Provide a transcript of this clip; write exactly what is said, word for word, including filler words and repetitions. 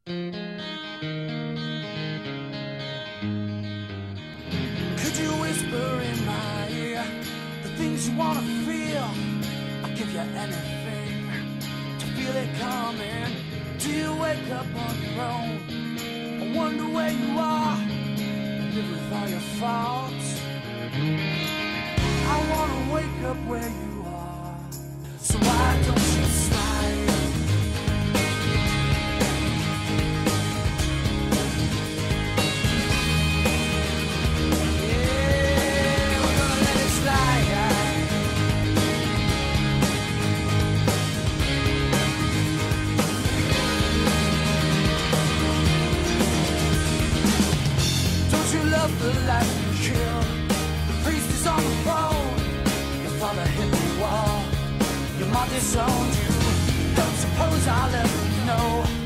Could you whisper in my ear the things you wanna feel? I'll give you anything to feel it coming. Do you wake up on your own? I wonder where you are. Live with all your faults. I wanna wake up where you are. So why don't you slide? Love the life you kill. The priest is on the phone. Your father hit the wall. Your mom disowned you. Don't suppose I'll ever know